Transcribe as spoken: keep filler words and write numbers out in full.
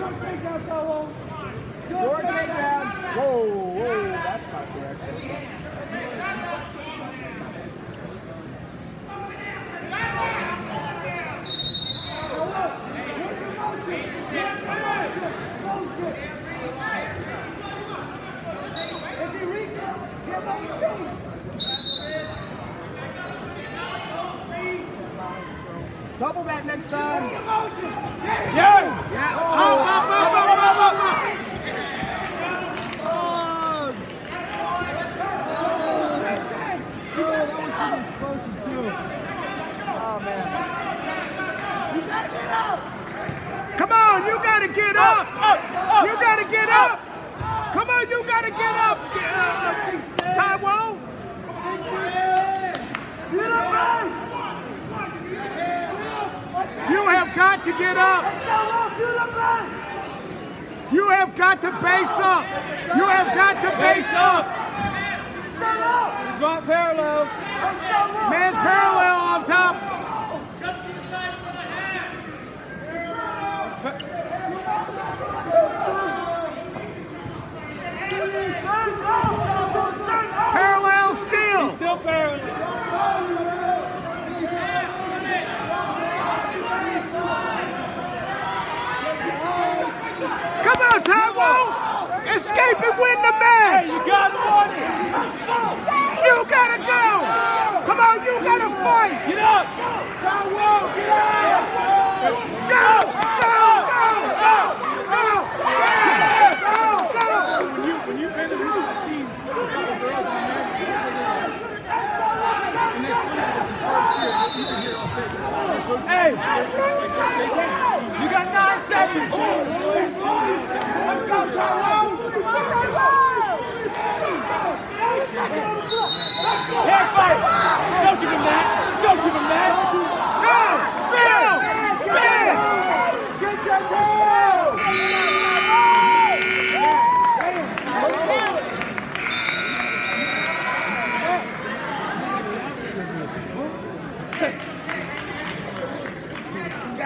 takedown, Taiwo. Your takedown. Whoa, whoa, that's not correct. If he reaches, give him two. Double that next time. Yeah! Yeah. Oh, up, up, up, up, up, up, up. Oh, oh man. You gotta get up! Come on, you gotta get up. You gotta get up. Come on, you gotta get up. Uh, Taiwo. Get up, man! You have got to get up. Get up, man! You have got to base up. You have got to base up. Shut up! He's right parallel. Man's parallel on top. Jump to the side for the hand. Parallel still. He's still parallel. Come on, Taiwo! Escape and win the match! Hey, you got on it! You gotta go! Come on, you gotta fight! Get up! Taiwo, get up! Go! Go! Go! Go! Go! Go! Go! When you when you introduce the team, there's a couple girls in there. And next week, you can hear I'll take it. Hey! You got nine seconds!